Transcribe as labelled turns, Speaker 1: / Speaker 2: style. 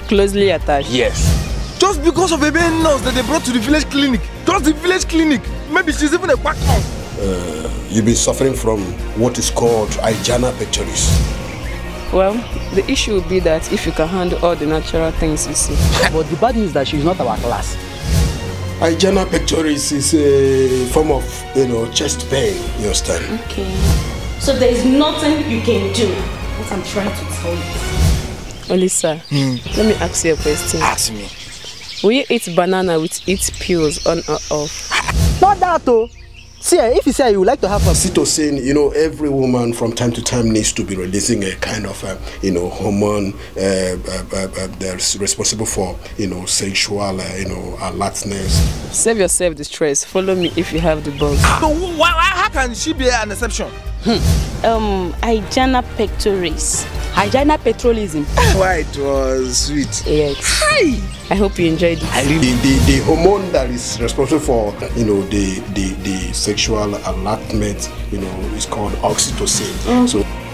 Speaker 1: Closely attached?
Speaker 2: Yes.
Speaker 3: Just because of a baby nurse that they brought to the village clinic. Just the village clinic. Maybe she's even a quack nurse.
Speaker 4: You've been suffering from what is called Aijana pectoris.
Speaker 1: Well, the issue will be that if you can handle all the natural things you see.
Speaker 2: But the bad news is that she's not our class.
Speaker 4: Aijana pectoris is a form of, chest pain. You understand?
Speaker 5: Okay. So there is nothing you can do. What I'm trying to tell you.
Speaker 1: Olisa, let me ask you a question.
Speaker 3: Ask me.
Speaker 1: Will you eat banana with its peels on or off?
Speaker 2: Not that though. See, if you say you would like to have a
Speaker 4: Oxytocin, every woman from time to time needs to be releasing a kind of, hormone that's responsible for, sexual, alertness.
Speaker 1: Save yourself the stress. Follow me if you have the bug.
Speaker 3: So how can she be an exception?
Speaker 5: Aijana pectoris.
Speaker 1: Aijana petrolism.
Speaker 3: Why it was sweet.
Speaker 1: Yes.
Speaker 3: Hi.
Speaker 1: I hope you enjoyed it.
Speaker 4: The hormone that is responsible for, the sexual alertness, is called oxytocin. So